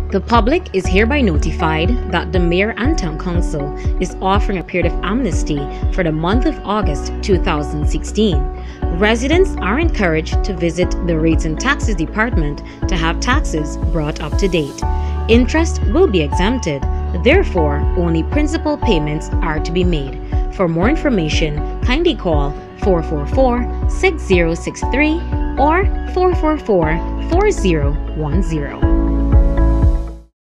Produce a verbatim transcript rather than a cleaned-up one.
The public is hereby notified that the Mayor and Town Council is offering a period of amnesty for the month of August two thousand sixteen. Residents are encouraged to visit the Rates and Taxes Department to have taxes brought up to date. Interest will be exempted, therefore only principal payments are to be made. For more information, kindly call four four four, six zero six three or four four four, four zero one zero.